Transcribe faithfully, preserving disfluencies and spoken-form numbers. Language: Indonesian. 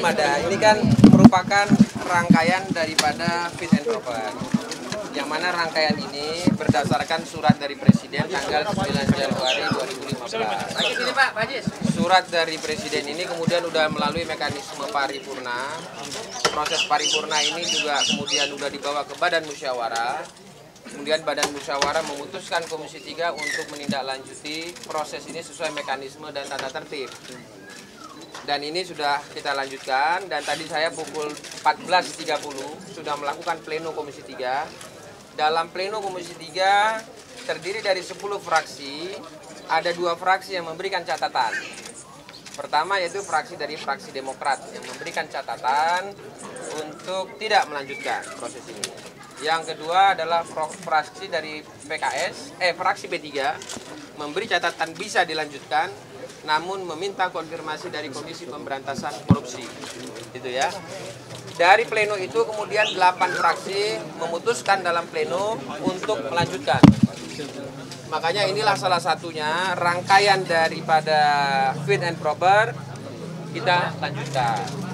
belum ada. Ini kan merupakan rangkaian daripada fit and proper. Yang mana rangkaian ini berdasarkan surat dari Presiden tanggal sembilan Januari dua ribu lima belas. Surat dari Presiden ini kemudian sudah melalui mekanisme paripurna. Proses paripurna ini juga kemudian sudah dibawa ke Badan Musyawarah. Kemudian Badan Musyawarah memutuskan Komisi tiga untuk menindaklanjuti proses ini sesuai mekanisme dan tata tertib. Dan ini sudah kita lanjutkan, dan tadi saya pukul empat belas tiga puluh sudah melakukan pleno Komisi tiga. Dalam pleno Komisi tiga terdiri dari sepuluh fraksi, ada dua fraksi yang memberikan catatan. Pertama yaitu fraksi dari fraksi Demokrat yang memberikan catatan untuk tidak melanjutkan proses ini. Yang kedua adalah fraksi dari P K S, eh fraksi P tiga memberi catatan bisa dilanjutkan, namun meminta konfirmasi dari Komisi Pemberantasan Korupsi, gitu ya. Dari pleno itu kemudian delapan fraksi memutuskan dalam pleno untuk melanjutkan. Makanya inilah salah satunya rangkaian daripada fit and proper kita lanjutkan.